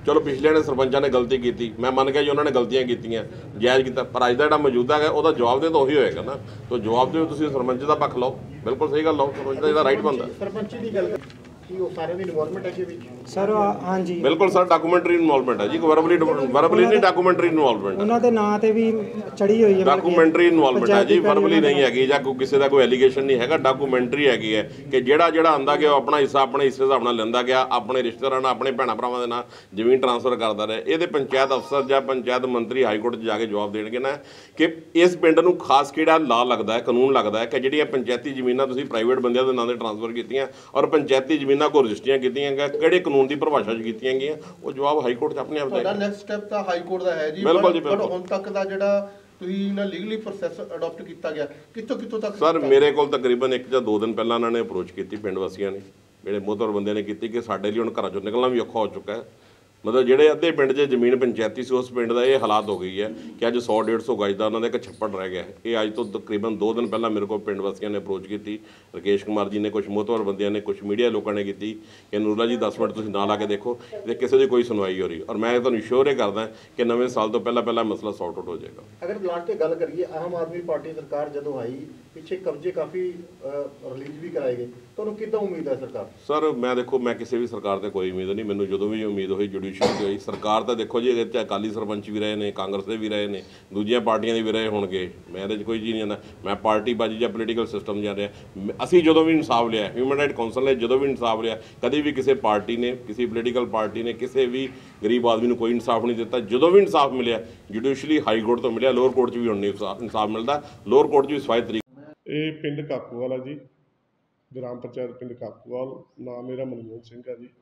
ਚਲੋ ਪਿਛਲੇ ਨੇ ਸਰਪੰਚਾਂ ਨੇ ਗਲਤੀ ਕੀਤੀ, ਮੈਂ ਮੰਨ ਗਿਆ ਜੀ ਉਹਨਾਂ ਨੇ ਗਲਤੀਆਂ ਕੀਤੀਆਂ, ਜਾਇਜ਼ ਕੀਤਾ, ਪਰ ਅੱਜ ਦਾ ਜਿਹੜਾ ਮੌਜੂਦਾ ਹੈ ਉਹਦਾ ਜਵਾਬਦੇਹ ਤਾਂ ਉਹੀ ਹੋਏਗਾ ਨਾ। ਤਾਂ ਜਵਾਬਦੇਹ ਤੁਸੀਂ ਸਰਪੰਚ ਦਾ ਪੱਖ ਲਓ, ਬਿਲਕੁਲ ਸਹੀ ਗੱਲ ਲਓ, ਸਰਪੰਚ ਦਾ ਇਹਦਾ ਰਾਈਟ ਬਣਦਾ। ਸਰਪੰਚੀ ਦੀ ਗੱਲ ਕੀ ਉਹ ਸਾਰਿਆਂ ਦੀ ਇਨਵੋਲਵਮੈਂਟ ਹੈ ਕਿ ਵਿੱਚ ਸਰ ਹਾਂਜੀ ਬਿਲਕੁਲ ਸਰ, ਡਾਕੂਮੈਂਟਰੀ ਇਨਵੋਲਵਮੈਂਟ ਹੈ ਜੀ, ਵਰਬਲੀ ਨਹੀਂ, ਡਾਕੂਮੈਂਟਰੀ ਇਨਵੋਲਵਮੈਂਟ ਉਹਨਾਂ ਦੇ ਨਾਂ ਤੇ ਵੀ ਚੜੀ ਹੋਈ ਹੈ, ਡਾਕੂਮੈਂਟਰੀ ਇਨਵੋਲਵਮੈਂਟ ਹੈ ਜੀ, ਵਰਬਲੀ ਨਹੀਂ ਹੈਗੀ ਜਾਂ ਕੋਈ ਕਿਸੇ ਦਾ ਕੋਈ ਐਲੀਗੇਸ਼ਨ ਨਹੀਂ ਹੈਗਾ, ਡਾਕੂਮੈਂਟਰੀ ਹੈਗੀ ਹੈ ਕਿ ਜਿਹੜਾ ਆਂਦਾ ਗਿਆ ਉਹ ਆਪਣਾ ਹਿੱਸਾ ਆਪਣੇ ਹਿੱਸੇ ਹਿਸਾਬ ਨਾਲ ਲੈਂਦਾ ਗਿਆ, ਆਪਣੇ ਰਿਸ਼ਤੇਦਾਰਾਂ ਨਾਲ, ਆਪਣੇ ਭੈਣਾਂ ਭਰਾਵਾਂ ਦੇ ਨਾਲ ਜ਼ਮੀਨ ਟਰਾਂਸਫਰ ਕਰਦਾ ਰਿਹਾ। ਇਹਦੇ ਪੰਚਾਇਤ ਅਫਸਰ ਜਾਂ ਪੰਚਾਇਤ ਮੰਤਰੀ ਹਾਈ ਕੋਰਟ 'ਚ ਜਾ ਕੇ ਜਵਾਬ ਦੇਣਗੇ ਨਾ ਕਿ ਇਸ ਪਿੰਡ ਨੂੰ ਖਾਸ ਕਿਹੜਾ ਲਾਅ ਲੱਗਦਾ ਹੈ, ਕਾਨੂੰਨ ਲੱਗਦਾ ਹੈ ਕਿ ਜਿਹੜੀਆਂ ਪੰਚਾਇਤੀ ਜ਼ਮੀਨਾਂ ਤੁਸੀਂ ਪ੍ਰਾਈਵੇਟ ਬੰਦਿਆਂ ਦੇ ਨਾਂ 'ਤੇ ਟਰਾਂਸਫਰ ਕੀਤੀਆਂ ਔਰ ਪੰਚਾਇਤੀ ਜ਼ਮੀਨਾਂ ਕੋਲ ਰਜਿਸਟਰੀਆਂ ਕੀਤੀਆਂ ਗਈਆਂ, ਕਿਹੜੇ ਕਾਨੂੰਨ ਦੀ ਪਰਿਭਾਸ਼ਾ 'ਚ ਕੀਤੀਆਂ ਗਈਆਂ, ਉਹ ਜਵਾਬ ਹਾਈ ਕੋਰਟ 'ਚ ਆਪਣੇ ਆਪ ਤੁਹਾਡਾ ਦੇਗਾ। ਨੈਕਸਟ ਸਟੈਪ ਤਾਂ ਹਾਈ ਕੋਰਟ ਦਾ ਹੈ ਜੀ, ਬਿਲਕੁਲ ਜੀ, ਪਰ ਬਿਲਕੁਲ। ਹੁਣ ਤੱਕ ਦਾ ਜਿਹੜਾ ਤੁਸੀਂ ਨਾ ਲੀਗਲੀ ਪ੍ਰੋਸੈਸ ਅਡਾਪਟ ਕੀਤਾ ਗਿਆ, ਕਿੱਥੋਂ ਤੱਕ ਸਰ ਮੇਰੇ ਕੋਲ ਤਕਰੀਬਨ 1 ਜਾਂ 2 ਦਿਨ ਪਹਿਲਾਂ ਇਹਨਾਂ ਨੇ ਅਪਰੋਚ ਕੀਤੀ, ਪਿੰਡ ਵਾਸੀਆਂ ਨੇ, ਜਿਹੜੇ ਮੋਹਤਵਰ ਬੰਦਿਆਂ ਨੇ ਕੀਤੀ ਕਿ ਸਾਡੇ ਲਈ ਹੁਣ ਘਰਾਂ 'ਚੋਂ ਨਿਕਲਣਾ ਵੀ ਔਖਾ ਹੋ ਚੁੱਕਾ ਹੈ। ਮਤਲਬ ਜਿਹੜੇ ਅੱਧੇ ਪਿੰਡ 'ਚ ਜ਼ਮੀਨ ਪੰਚਾਇਤੀ ਸੀ ਉਸ ਪਿੰਡ ਦਾ ਇਹ ਹਾਲਾਤ ਹੋ ਗਈ ਹੈ ਕਿ ਅੱਜ 100-150 ਗਜ ਦਾ ਉਹਨਾਂ ਦਾ ਇੱਕ ਛੱਪੜ ਰਹਿ ਗਿਆ ਹੈ। ਇਹ ਅੱਜ ਤੋਂ ਤਕਰੀਬਨ 2 ਦਿਨ ਪਹਿਲਾਂ ਮੇਰੇ ਕੋਲ ਪਿੰਡ ਵਾਸੀਆਂ ਨੇ ਅਪਰੋਚ ਕੀਤੀ, ਰਕੇਸ਼ ਕੁਮਾਰ ਜੀ ਨੇ, ਕੁਝ ਮੋਹਤਵਰ ਬੰਦਿਆਂ ਨੇ, ਕੁਝ ਮੀਡੀਆ ਲੋਕਾਂ ਨੇ ਕੀਤੀ ਕਿ ਨੂਰਲਾ ਜੀ 10 ਮਿੰਟ ਤੁਸੀਂ ਨਾਲ ਆ ਕੇ ਦੇਖੋ ਤੇ ਕਿਸੇ ਦੀ ਕੋਈ ਸੁਣਵਾਈ ਹੋ ਰਹੀ, ਔਰ ਮੈਂ ਤੁਹਾਨੂੰ ਸ਼ੋਰ ਇਹ ਕਰਦਾ ਕਿ ਨਵੇਂ ਸਾਲ ਤੋਂ ਪਹਿਲਾਂ ਮਸਲਾ ਸੌਰਟ ਆਊਟ ਹੋ ਜਾਏਗਾ। ਅਗਰ ਪਲਾਂਟ ਤੇ ਗੱਲ ਕਰੀਏ, ਆਮ ਆਦਮੀ ਪਾਰਟੀ ਸਰਕਾਰ ਜਦੋਂ ਆਈ ਪਿੱਛੇ ਕਬਜ਼ੇ ਕਾਫੀ ਰਿਲੀਜ਼ ਵੀ ਕਰਾਏ ਗਏ, ਤੁਹਾਨੂੰ ਕਿੱਦਾਂ ਉਮੀਦ ਹੈ ਸਰਕਾਰ? ਸਰ ਮੈਂ ਕਿਸੇ ਵੀ ਸਰਕਾਰ ਤੇ ਕੋਈ ਉਮੀਦ ਨਹੀਂ, ਮੈਨੂੰ ਜਦੋਂ ਵੀ ਉਮੀਦ ਹੋਈ ਜੁਡੀਸ਼ੀਅਲ ਦੀ ਹੋਈ। ਸਰਕਾਰ ਤਾਂ ਦੇਖੋ ਜੀ ਇਹਦੇ 'ਚ ਅਕਾਲੀ ਸਰਪੰਚ ਵੀ ਰਹੇ ਨੇ, ਕਾਂਗਰਸ ਦੇ ਵੀ ਰਹੇ ਨੇ, ਦੂਜੀਆਂ ਪਾਰਟੀਆਂ ਦੇ ਵੀ ਰਹੇ ਹੋਣਗੇ, ਮੈਂ ਇਹਦੇ 'ਚ ਕੋਈ ਚੀਜ਼ ਨਹੀਂ ਆਉਂਦਾ, ਮੈਂ ਪਾਰਟੀ ਬਾਜੀ ਜਾਂ ਪੋਲੀਟੀਕਲ ਸਿਸਟਮ ਜਾ ਰਿਹਾ। ਅਸੀਂ ਜਦੋਂ ਵੀ ਇਨਸਾਫ ਲਿਆ, ਹਿਊਮਨ ਰਾਈਟ ਕੌਂਸਲ ਨੇ ਜਦੋਂ ਵੀ ਇਨਸਾਫ ਲਿਆ, ਕਦੇ ਵੀ ਕਿਸੇ ਪਾਰਟੀ ਨੇ, ਕਿਸੇ ਪੋਲੀਟੀਕਲ ਪਾਰਟੀ ਨੇ ਕਿਸੇ ਵੀ ਗਰੀਬ ਆਦਮੀ ਨੂੰ ਕੋਈ ਇਨਸਾਫ ਨਹੀਂ ਦਿੱਤਾ। ਜਦੋਂ ਵੀ ਇਨਸਾਫ ਮਿਲਿਆ ਜੁਡੀਸ਼ੀਅਲੀ ਹਾਈ ਕੋਰਟ ਤੋਂ ਮਿਲਿਆ, ਲੋਅਰ ਕੋਰਟ 'ਚ ਵੀ ਹੁਣ ਨਹੀਂ ਇਨਸਾਫ ਮਿਲਦਾ, ਲੋਅਰ ਕੋਰਟ 'ਚ ਵੀ ਸਫਾਈ ਤਰੀਕੇ। ਇਹ ਪਿੰਡ ਕਾਕੂਵਾਲ ਆ ਜੀ, ਗ੍ਰਾਮ ਪੰਚਾਇਤ ਪਿੰਡ ਕਾਕੂਵਾਲ, ਨਾਮ ਮੇਰਾ ਮਨਮੋਹਨ ਸਿੰਘ ਆ ਜੀ।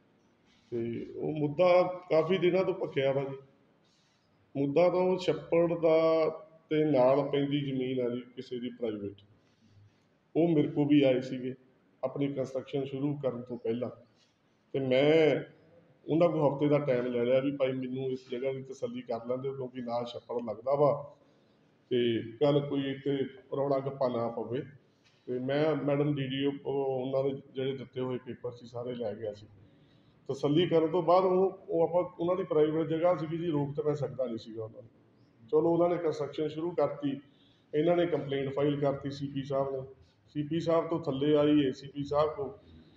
ਤੇ ਉਹ ਮੁੱਦਾ ਕਾਫੀ ਦਿਨਾਂ ਤੋਂ ਭਖਿਆ ਵਾ ਜੀ। ਮੁੱਦਾ ਤਾਂ ਉਹ ਛੱਪੜ ਦਾ ਤੇ ਨਾਲ ਪੈਂਦੀ ਜ਼ਮੀਨ ਆ ਜੀ ਕਿਸੇ ਦੀ ਪ੍ਰਾਈਵੇਟ, ਉਹ ਮੇਰੇ ਕੋਲ ਵੀ ਆਏ ਸੀਗੇ ਆਪਣੀ ਕੰਸਟਰਕਸ਼ਨ ਸ਼ੁਰੂ ਕਰਨ ਤੋਂ ਪਹਿਲਾਂ, ਤੇ ਮੈਂ ਉਹਨਾਂ ਕੋਲ ਹਫ਼ਤੇ ਦਾ ਟਾਈਮ ਲੈ ਲਿਆ ਵੀ ਭਾਈ ਮੈਨੂੰ ਇਸ ਜਗ੍ਹਾ ਦੀ ਤਸੱਲੀ ਕਰ ਲੈਂਦੇ ਕਿਉਂਕਿ ਨਾਲ ਛੱਪੜ ਲੱਗਦਾ ਵਾ ਤੇ ਕੱਲ ਕੋਈ ਇੱਥੇ ਰੌਲਾ ਗੱਪਾ ਨਾ ਪਵੇ। ਤੇ ਮੈਂ ਮੈਡਮ DDO ਉਹਨਾਂ ਦੇ ਜਿਹੜੇ ਦਿੱਤੇ ਹੋਏ ਪੇਪਰ ਸੀ ਸਾਰੇ ਲੈ ਗਿਆ ਸੀ। ਤਸੱਲੀ ਕਰਨ ਤੋਂ ਬਾਅਦ ਉਹ ਆਪਾਂ ਉਹਨਾਂ ਦੀ ਪ੍ਰਾਈਵੇਟ ਜਗ੍ਹਾ ਸੀਗੀ ਜੀ, ਰੋਕ ਤਾਂ ਮੈਂ ਸਕਦਾ ਨਹੀਂ ਸੀਗਾ ਉਹਨਾਂ ਨੂੰ। ਚਲੋ ਉਹਨਾਂ ਨੇ ਕੰਸਟਰਕਸ਼ਨ ਸ਼ੁਰੂ ਕਰਤੀ, ਇਹਨਾਂ ਨੇ ਕੰਪਲੇਂਟ ਫਾਈਲ ਕਰਤੀ CP ਸਾਹਿਬ ਨੇ, CP ਸਾਹਿਬ ਤੋਂ ਥੱਲੇ ਆਈ ACP ਸਾਹਿਬ ਕੋਲ,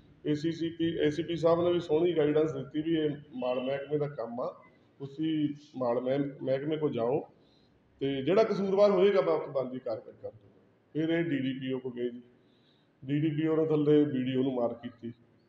ACP ਸਾਹਿਬ ਨੇ ਵੀ ਸੋਹਣੀ ਗਾਈਡੈਂਸ ਦਿੱਤੀ ਵੀ ਇਹ ਮਾਲ ਮਹਿਕਮੇ ਦਾ ਕੰਮ ਆ, ਤੁਸੀਂ ਮਾਲ ਮਹਿਕਮੇ ਕੋਲ ਜਾਓ ਤੇ ਜਿਹੜਾ ਕਸੂਰਵਾਰ ਹੋਏਗਾ ਮੈਂ ਉੱਥੇ ਬਣਦੀ ਕਾਰਵਾਈ ਕਰ ਦੂੰਗਾ। ਫਿਰ ਇਹ DDPO ਕੋਲ ਗਏ ਜੀ, DDPO ਨੇ ਥੱਲੇ BDO ਨੂੰ ਮਾਰ ਕੀਤੀ,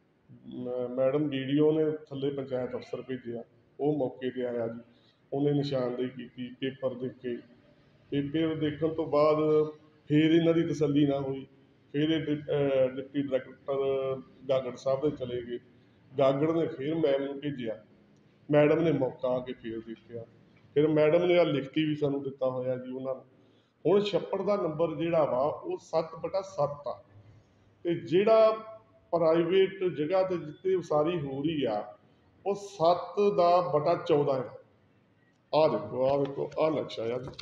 ਮੈਡਮ BDO ਨੇ ਥੱਲੇ ਪੰਚਾਇਤ ਅਫਸਰ ਭੇਜਿਆ, ਉਹ ਮੌਕੇ 'ਤੇ ਆਇਆ ਜੀ, ਉਹਨੇ ਨਿਸ਼ਾਨਦੇਹੀ ਕੀਤੀ, ਪੇਪਰ ਦੇਖੇ, ਪੇਪਰ ਦੇਖਣ ਤੋਂ ਬਾਅਦ ਫਿਰ ਇਹਨਾਂ ਦੀ ਤਸੱਲੀ ਨਾ ਹੋਈ, ਫਿਰ ਇਹ ਡਿਪਟੀ ਡਾਇਰੈਕਟਰ ਗਾਗੜ ਸਾਹਿਬ ਦੇ ਚਲੇ ਗਏ, ਗਾਗੜ ਨੇ ਫਿਰ ਮੈਮ ਨੂੰ ਭੇਜਿਆ, ਮੈਡਮ ਨੇ ਮੌਕਾ ਆ ਕੇ ਫਿਰ ਦੇਖਿਆ, ਫਿਰ ਮੈਡਮ ਨੇ ਲਿਖਤੀ ਵੀ ਸਾਨੂੰ ਦਿੱਤਾ ਹੋਇਆ ਜੀ ਉਹਨਾਂ ਨੂੰ। ਹੁਣ ਛੱਪੜ ਦਾ ਨੰਬਰ ਜਿਹੜਾ ਵਾ ਉਹ 7/7 ਆ, ਤੇ ਜਿਹੜਾ ਪ੍ਰਾਈਵੇਟ ਜਗ੍ਹਾ 'ਤੇ ਜਿੱਥੇ ਉਸਾਰੀ ਹੋ ਰਹੀ ਆ ਉਹ 7/14 ਹੈ। ਆਹ ਦੇਖੋ ਆਹ ਨਕਸ਼ਾ ਆ ਜੀ,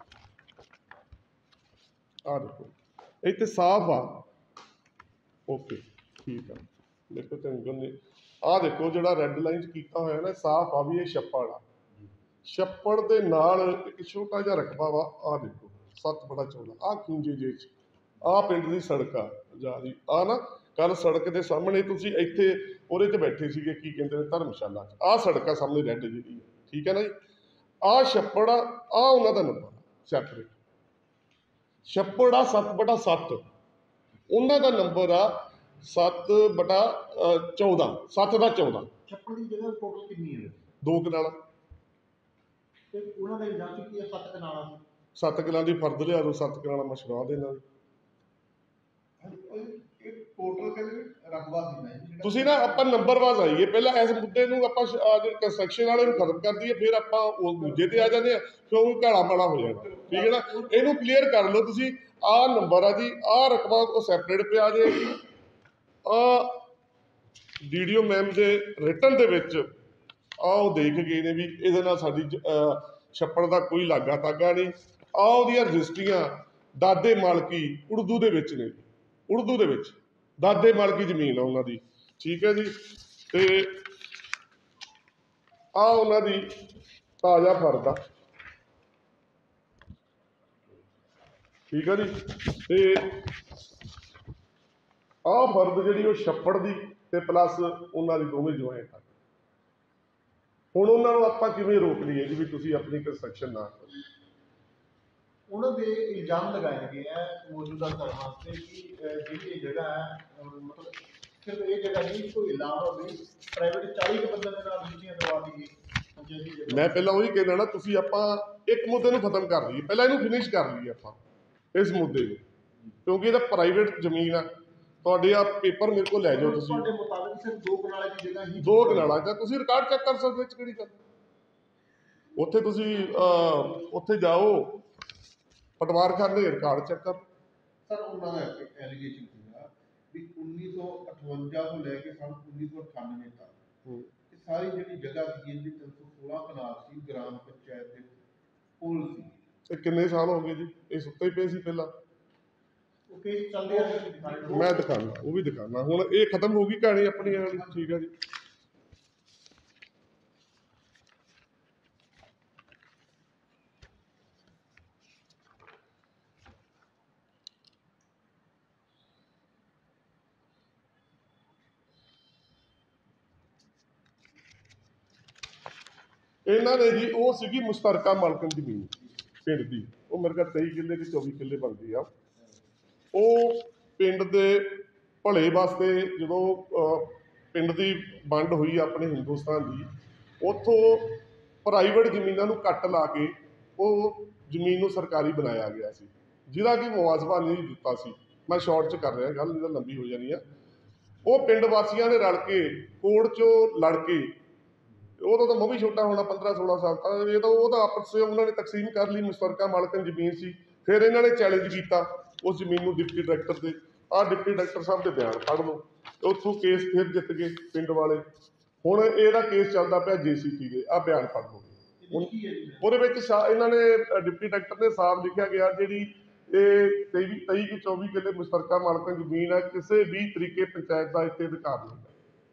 ਆਹ ਦੇਖੋ ਇੱਥੇ ਸਾਫ਼ ਆ, ਓਕੇ ਠੀਕ ਆ। ਦੇਖੋ ਟੈਂਸ਼ਨ ਨਹੀਂ, ਆਹ ਦੇਖੋ ਜਿਹੜਾ ਰੈੱਡ ਲਾਈਨ 'ਚ ਕੀਤਾ ਹੋਇਆ ਨਾ ਸਾਫ਼ ਆ ਵੀ ਇਹ ਛੱਪੜ ਆ, ਛੱਪੜ ਦੇ ਨਾਲ ਇੱਕ ਛੋਟਾ ਜਿਹਾ ਰਕਬਾ ਵਾ, ਆਹ ਦੇਖੋ 7/14, ਆਹ ਖੂੰਜੇ ਜੇ 'ਚ ਆਹ ਪਿੰਡ ਦੀ ਸੜਕ ਆ ਜਾ ਜੀ, ਆਹ ਨਾ ਕੱਲ ਸੜਕ ਦੇ ਸਾਹਮਣੇ ਤੁਸੀਂ ਇੱਥੇ ਉਹਦੇ 'ਤੇ ਬੈਠੇ ਸੀਗੇ, ਕੀ ਕਹਿੰਦੇ ਨੇ ਧਰਮਸ਼ਾਲਾ 'ਚ, ਆਹ ਸੜਕ ਆ ਸਾਹਮਣੇ ਰੈੱਡ ਜਿਹੜੀ ਹੈ, ਠੀਕ ਹੈ ਨਾ ਜੀ। ਆਹ ਛੱਪੜ ਆ, ਆਹ ਉਹਨਾਂ ਦਾ ਨੰਬਰ ਸੈਪਰੇਟ ਛੱਪੜ ਆ 7/7, ਉਹਨਾਂ ਦਾ ਨੰਬਰ ਆ 7/14, 7/14। ਛੱਪੜ ਦੀ ਜਗ੍ਹਾ ਟੋਟਲ ਕਿੰਨੀ ਹੈ? 2 ਕਨਾਲਾਂ। ਤੇ ਉਹਨਾਂ ਦਾ ਇਲਜ਼ਾਮ ਕੀ ਹੈ 7 ਕਨਾਲਾਂ? 7 ਕਨਾਲਾਂ ਦੀ ਫਰਦ ਲਿਆ ਦੋ, 7 ਕਨਾਲਾਂ ਮਸ਼ਰਾ ਦੇ ਨਾਲ। ਟੋਟਲ ਕਹਿੰਦੇ ਰਕਬਾ ਕਿੰਨਾ ਹੈ? ਤੁਸੀਂ ਨਾ ਆਪਾਂ ਨੰਬਰਵਾਜ਼ ਆਈਏ, ਪਹਿਲਾਂ ਇਸ ਮੁੱਦੇ ਨੂੰ ਆਪਾਂ ਕੰਸਟਰਕਸ਼ਨ ਵਾਲੇ ਨੂੰ ਖਤਮ ਕਰ ਦਈਏ, ਫਿਰ ਆਪਾਂ ਉਹ ਦੂਜੇ ਤੇ ਆ ਜਾਂਦੇ ਆ, ਫਿਰ ਉਹ ਘਾਲਾ ਮਾਲਾ ਹੋ ਜਾਣਾ, ਠੀਕ ਹੈ ਨਾ। ਇਹਨੂੰ ਕਲੀਅਰ ਕਰ ਲਓ ਤੁਸੀਂ, ਆਹ ਨੰਬਰ ਆ ਜੀ, ਆਹ ਰਕਬਾ ਉਹ ਸੈਪਰੇਟ ਪਿਆ ਜੇ, ਆਹ DDO ਮੈਮ ਦੇ ਰਿਟਨ ਦੇ ਵਿੱਚ ਆਹ ਉਹ ਦੇਖ ਗਏ ਨੇ ਵੀ ਇਹਦੇ ਨਾਲ ਸਾਡੀ ਛੱਪੜ ਦਾ ਕੋਈ ਲਾਗਾ ਤਾਗਾ ਨਹੀਂ। ਆਹ ਉਹਦੀਆਂ ਰਜਿਸਟਰੀਆਂ ਦਾਦੇ ਮਾਲਕੀ ਉਰਦੂ ਦੇ ਵਿੱਚ ਨੇ, ਉਰਦੂ ਦੇ ਵਿੱਚ ਦਾਦੇ ਮਾਲਕੀ ਜ਼ਮੀਨ ਆ ਉਹਨਾਂ ਦੀ, ਠੀਕ ਹੈ ਜੀ। ਤੇ ਆ ਉਹਨਾਂ ਦੀ ਤਾਜ਼ਾ ਫਰਦ ਆ, ਠੀਕ ਆ ਜੀ। ਤੇ ਆਹ ਫਰਦ ਜਿਹੜੀ ਉਹ ਛੱਪੜ ਦੀ ਤੇ ਪਲੱਸ ਉਹਨਾਂ ਦੀ ਦੋਵੇਂ ਜੁਆਇੰਟ ਆ। ਹੁਣ ਉਹਨਾਂ ਨੂੰ ਆਪਾਂ ਕਿਵੇਂ ਰੋਕ ਲਈਏ ਜੀ ਵੀ ਤੁਸੀਂ ਆਪਣੀ ਕੰਸਟਰਕਸ਼ਨ ਨਾ ਕਰੋ। ਉਹਨਾਂ ਦੇ ਇਲਜ਼ਾਮ ਲਗਾਏ ਗਏ ਹੈ ਮੌਜੂਦਾ ਕਰਨ ਵਾਸਤੇ ਕਿ ਜਿਹੜੀ ਇਹ ਜਗ੍ਹਾ ਹੈ ਮਤਲਬ ਸਿਰਫ ਇਹ ਜਗ੍ਹਾ ਨਹੀਂ, ਕੋਈ ਇਲਾਵਾ ਵੀ ਪ੍ਰਾਈਵੇਟ 40 ਬੰਦੇ ਦੇ ਨਾਲ ਰਜਿਸਟਰੀਆਂ ਕਰਵਾ ਦੀ। ਮੈਂ ਪਹਿਲਾਂ ਉਹੀ ਕਹਿਣਾ ਨਾ, ਤੁਸੀਂ ਆਪਾਂ ਇੱਕ ਮੁੱਦੇ ਨੂੰ ਖਤਮ ਕਰ ਲਈਏ, ਪਹਿਲਾਂ ਇਹਨੂੰ ਫਿਨਿਸ਼ ਕਰ ਲਈਏ ਆਪਾਂ ਇਸ ਮੁੱਦੇ ਨੂੰ, ਕਿਉਂਕਿ ਇਹਦਾ ਪ੍ਰਾਈਵੇਟ ਜ਼ਮੀਨ ਆ। ਤੁਹਾਡੇ ਆ ਪੇਪਰ ਮੇਰੇ ਕੋਲ ਲੈ ਜਾਓ ਤੁਸੀਂ, ਤੁਹਾਡੇ ਮੁਤਾਬਿਕ ਸਿਰਫ 2 ਕਨਾਲਾਂ ਦੀ ਜਗ੍ਹਾ ਹੀ 2 ਕਨਾਲਾਂ ਦਾ ਤੁਸੀਂ ਰਿਕਾਰਡ ਚੈੱਕ ਕਰ ਸਕਦੇ ਵਿੱਚ ਕਿਹੜੀ ਗੱਲ। ਉੱਥੇ ਤੁਸੀਂ ਉੱਥੇ ਜਾਓ ਪਟਵਾਰਖਾਨੇ ਰਿਕਾਰਡ ਚੈੱਕ ਕਰ। ਸਰ ਉਹਨਾਂ ਦਾ ਐਲੀਗੇਸ਼ਨ ਸੀਗਾ ਵੀ 1958 ਤੋਂ ਲੈ ਕੇ ਸੰਨ 1998 ਤੱਕ ਇਹ ਸਾਰੀ ਜਿਹੜੀ ਜਗ੍ਹਾ ਸੀ ਇਹਦੀ 316 ਕਨਾਲ ਸੀ, ਗ੍ਰਾਮ ਪੰਚਾਇਤ ਦੇ ਪੁੱਲ ਸੀ। ਇਹ ਕਿੰਨੇ ਸਾਲ ਹੋ ਗਏ ਜੀ, ਇਹ ਸੁੱਤੇ ਹੀ ਪਏ ਸੀ ਪਹਿਲਾਂ। ਉਹ ਕੇਸ ਚੱਲਦੇ ਆ, ਮੈਂ ਦਿਖਾਣਾ, ਉਹ ਵੀ ਦਿਖਾਣਾ। ਹੁਣ ਇਹ ਖਤਮ ਹੋ ਗਈ ਕਹਾਣੀ ਆਪਣੀ ਵਾਲੀ, ਠੀਕ ਹੈ ਜੀ। ਇਹਨਾਂ ਨੇ ਜੀ ਉਹ ਸੀਗੀ ਮੁਸ਼ਤਰਕਾ ਮਾਲਕਨ ਜ਼ਮੀਨ ਪਿੰਡ ਦੀ, ਉਹ ਮੇਰੇ ਕੋਲ 23 ਕਿੱਲੇ ਤੇ 24 ਕਿੱਲੇ ਬਣਦੀ ਆ। ਉਹ ਪਿੰਡ ਦੇ ਭਲੇ ਵਾਸਤੇ ਜਦੋਂ ਪਿੰਡ ਦੀ ਵੰਡ ਹੋਈ ਆਪਣੇ ਹਿੰਦੁਸਤਾਨ ਦੀ, ਉੱਥੋਂ ਪ੍ਰਾਈਵੇਟ ਜ਼ਮੀਨਾਂ ਨੂੰ ਕੱਟ ਲਾ ਕੇ ਉਹ ਜ਼ਮੀਨ ਨੂੰ ਸਰਕਾਰੀ ਬਣਾਇਆ ਗਿਆ ਸੀ, ਜਿਹਦਾ ਕਿ ਮੁਆਵਜ਼ਾ ਨਹੀਂ ਦਿੱਤਾ ਸੀ। ਮੈਂ ਸ਼ਾਰਟ 'ਚ ਕਰ ਰਿਹਾ ਗੱਲ, ਨਹੀਂ ਤਾਂ ਲੰਬੀ ਹੋ ਜਾਣੀ ਆ। ਉਹ ਪਿੰਡ ਵਾਸੀਆਂ ਨੇ ਰਲ ਕੇ ਕੋਰਟ 'ਚੋਂ ਲੜ ਕੇ, ਉਦੋਂ ਤਾਂ ਮੈਂ ਵੀ ਛੋਟਾ ਹੋਣਾ 15-16 ਸਾਲ, ਤਾਂ ਇਹ ਤਾਂ ਉਹਦਾ ਆਪਸ 'ਚ ਉਹਨਾਂ ਨੇ ਤਕਸੀਮ ਕਰ ਲਈ, ਮੁਸ਼ਤਰਕਾ ਮਾਲਕਨ ਜ਼ਮੀਨ ਸੀ। ਫਿਰ ਇਹਨਾਂ ਨੇ ਚੈਲੰਜ ਕੀਤਾ ਉਸ ਜ਼ਮੀਨ ਨੂੰ ਡਿਪਟੀ ਡਾਇਰੈਕਟਰ ਦੇ, ਆਹ ਡਿਪਟੀ ਡਾਇਰੈਕਟਰ ਸਾਹਿਬ ਦੇ ਬਿਆਨ ਪੜ੍ਹ ਲਓ। ਉੱਥੋਂ ਕੇਸ ਫਿਰ ਜਿੱਤ ਗਏ ਪਿੰਡ ਵਾਲੇ। ਹੁਣ ਇਹਦਾ ਕੇਸ ਚੱਲਦਾ ਪਿਆ JCP ਦੇ, ਆਹ ਬਿਆਨ ਪੜ੍ਹ ਲਓ। ਉਹਦੇ ਵਿੱਚ ਇਹਨਾਂ ਨੇ ਡਿਪਟੀ ਡਾਇਰੈਕਟਰ ਨੇ ਸਾਫ਼ ਲਿਖਿਆ ਗਿਆ, ਜਿਹੜੀ ਇਹ 23 ਕਿ 24 ਕਿੱਲੇ ਮੁਸ਼ਤਰਕਾ ਮਾਲਕਨ ਜ਼ਮੀਨ ਹੈ, ਕਿਸੇ ਵੀ ਤਰੀਕੇ ਪੰਚਾਇਤ ਦਾ ਇੱਥੇ ਅਧਿਕਾਰ ਨਹੀਂ ਹੈ।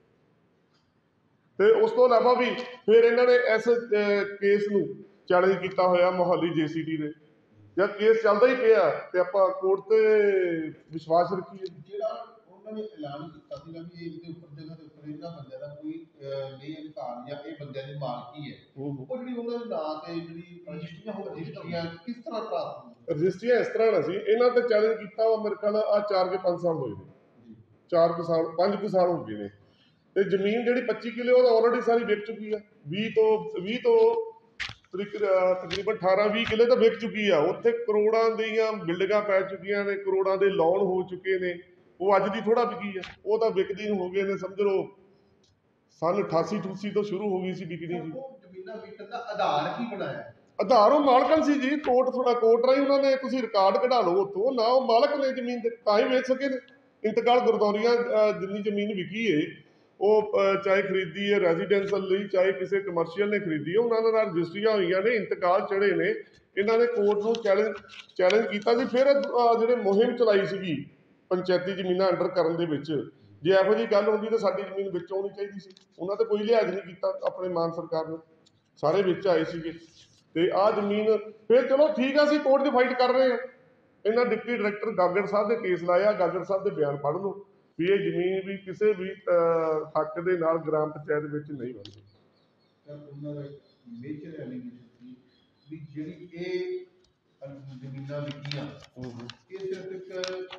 ਤੇ ਉਸ ਤੋਂ ਇਲਾਵਾ ਵੀ ਫਿਰ ਇਹਨਾਂ ਨੇ ਇਸ ਕੇਸ ਨੂੰ ਚੈਲੰਜ ਕੀਤਾ ਹੋਇਆ ਮੋਹਾਲੀ JCT ਦੇ। ਜਦ ਕੇਸ ਚੱਲਦਾ ਹੀ ਪਿਆ ਤੇ ਆਪਾਂ ਕੋਰਟ ਤੇ ਵਿਸ਼ਵਾਸ ਰੱਖੀਏ। ਜਿਹੜਾ ਉਹਨਾਂ ਨੇ ਐਲਾਨ ਕੀਤਾ ਸੀਗਾ ਵੀ ਇਹਦੇ ਉੱਪਰ ਜਗ੍ਹਾ ਦੇ ਉੱਪਰ ਇਹਨਾਂ ਬੰਦਿਆਂ ਦਾ ਕੋਈ ਨਹੀਂ ਅਧਿਕਾਰ ਜਾਂ ਇਹ ਬੰਦਿਆਂ ਦੀ ਮਾਲਕੀ ਹੈ, ਉਹ ਜਿਹੜੀ ਉਹਨਾਂ ਦੇ ਨਾਂ ਤੇ ਜਿਹੜੀ ਰਜਿਸਟਰੀਆਂ ਕਿਸ ਤਰ੍ਹਾਂ ਪ੍ਰਾਪਤ ਰਜਿਸਟਰੀਆਂ ਇਸ ਤਰ੍ਹਾਂ ਨਾ ਸੀ, ਇਹਨਾਂ ਤੇ ਚੈਲੰਜ ਕੀਤਾ ਵਾ ਮੇਰੇ ਖਿਆਲ ਆ 4 ਕੇ 5 ਸਾਲ ਹੋਏ ਨੇ, 4 ਕੁ ਸਾਲ 5 ਕੁ ਸਾਲ ਹੋ ਗਏ ਨੇ। ਤੇ ਜ਼ਮੀਨ ਜਿਹੜੀ 25 ਕਿੱਲੇ ਉਹ ਤਾਂ ਆਲਰੇਡੀ ਸਾਰੀ ਵਿਕ ਚੁੱਕੀ ਆ। 20 ਤੋਂ ਤਕਰੀਬਨ 18-20 ਕਿੱਲੇ ਤਾਂ ਵਿਕ ਚੁੱਕੀ ਆ। ਉੱਥੇ ਕਰੋੜਾਂ ਦੀਆਂ ਬਿਲਡਿੰਗਾਂ ਪੈ ਚੁੱਕੀਆਂ ਨੇ, ਕਰੋੜਾਂ ਦੇ ਲੋਨ ਹੋ ਚੁੱਕੇ ਨੇ। ਉਹ ਅੱਜ ਦੀ ਥੋੜਾ ਵਿਕੀ ਆ, ਉਹ ਤਾਂ ਵਿਕਦੀ ਹੋ ਗਏ ਨੇ, ਸਮਝ ਲਓ ਸੰਨ 88-88 ਤੋਂ ਸ਼ੁਰੂ ਹੋ ਗਈ ਸੀ ਵਿਕਣੀ ਜੀ। ਜ਼ਮੀਨਾਂ ਵਿਕਣ ਦਾ ਆਧਾਰ ਕੀ ਬਣਾਇਆ? ਆਧਾਰ ਉਹ ਮਾਲਕਨ ਸੀ ਜੀ, ਕੋਰਟ ਰਾਹੀਂ ਉਹਨਾਂ ਨੇ, ਤੁਸੀਂ ਰਿਕਾਰਡ ਕਢਾ ਲਓ ਉੱਥੋਂ, ਨਾ ਉਹ ਮਾਲਕ ਨੇ ਜ਼ਮੀਨ ਦੇ, ਤਾਂ ਹੀ ਵੇਚ ਸਕੇ ਨੇ। ਇੰਤਕਾਲ ਗੁਰਦੌਰੀਆਂ ਜਿੰਨੀ ਜ਼ਮੀਨ ਵਿਕੀ ਏ, ਉਹ ਚਾਹੇ ਖਰੀਦੀ ਹੈ ਰੈਜ਼ੀਡੈਂਸ਼ੀਅਲ ਲਈ, ਚਾਹੇ ਕਿਸੇ ਕਮਰਸ਼ੀਅਲ ਨੇ ਖਰੀਦੀ ਹੈ, ਉਹਨਾਂ ਦੇ ਨਾਲ ਰਜਿਸਟਰੀਆਂ ਹੋਈਆਂ ਨੇ, ਇੰਤਕਾਲ ਚੜੇ ਨੇ। ਇਹਨਾਂ ਨੇ ਕੋਰਟ ਨੂੰ ਚੈਲੰਜ ਕੀਤਾ ਸੀ। ਫਿਰ ਜਿਹੜੇ ਮੁਹਿੰਮ ਚਲਾਈ ਸੀਗੀ ਪੰਚਾਇਤੀ ਜ਼ਮੀਨਾਂ ਅੰਡਰ ਕਰਨ ਦੇ ਵਿੱਚ, ਜੇ ਇਹੋ ਜਿਹੀ ਗੱਲ ਹੁੰਦੀ ਤਾਂ ਸਾਡੀ ਜ਼ਮੀਨ ਵਿੱਚ ਆਉਣੀ ਚਾਹੀਦੀ ਸੀ। ਉਹਨਾਂ ਤੇ ਕੋਈ ਲਿਹਾਜ਼ ਨਹੀਂ ਕੀਤਾ ਆਪਣੇ ਮਾਨ ਸਰਕਾਰ ਨੇ, ਸਾਰੇ ਵਿੱਚ ਆਏ ਸੀਗੇ। ਤੇ ਆਹ ਜ਼ਮੀਨ ਫਿਰ ਚਲੋ ਠੀਕ ਆ, ਅਸੀਂ ਕੋਰਟ 'ਚ ਫਾਈਟ ਕਰ ਰਹੇ ਹਾਂ। ਇਹਨਾਂ ਡਿਪਟੀ ਡਾਇਰੈਕਟਰ ਗਾਗੜ ਸਾਹਿਬ ਦੇ ਕੇਸ ਲਾਇਆ, ਗਾਗੜ ਸਾਹਿਬ ਦੇ ਬਿਆਨ ਪੜ੍ਹ ਲਓ ਵੀ ਇਹ ਜ਼ਮੀਨ ਵੀ ਕਿਸੇ ਵੀ ਹੱਕ ਦੇ ਨਾਲ ਗ੍ਰਾਮ ਪੰਚਾਇਤ ਵਿੱਚ ਨਹੀਂ ਬਣਦੀ। ਉਹਨਾਂ ਦਾ ਮੇਜਰ ਐਲੀਗੇਸ਼ਨ ਸੀ ਵੀ ਜਿਹੜੀ ਇਹ ਜ਼ਮੀਨਾਂ ਵਿਕੀਆਂ, ਇਹ ਸਿਰਫ ਇੱਕ